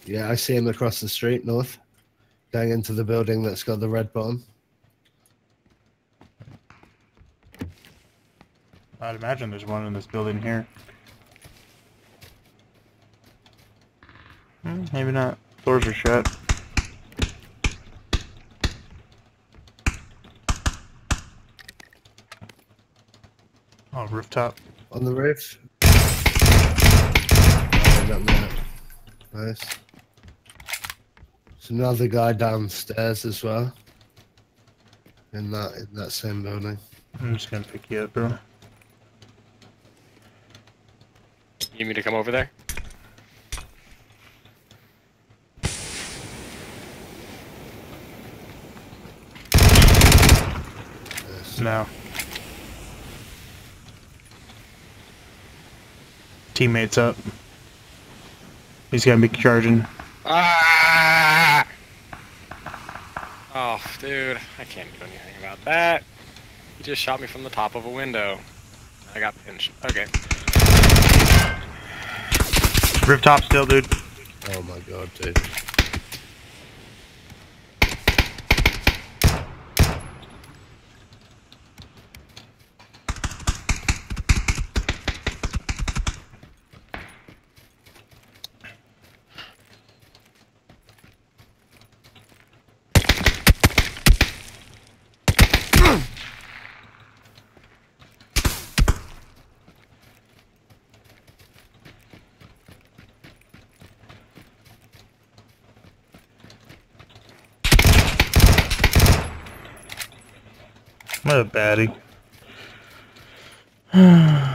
Yeah, I see him across the street, north. Going into the building that's got the red bottom. I'd imagine there's one in this building here. Maybe not. Doors are shut. Oh, rooftop. On the roof. Oh, got that. Nice. There's another guy downstairs as well. In that same building. I'm just gonna pick you up, bro. You need me to come over there? Yes. No. Teammates up. He's gonna be charging. Ah! Oh, dude, I can't do anything about that. He just shot me from the top of a window. I got pinched. Okay. Rooftop still, dude. Oh my god, dude. What a baddie.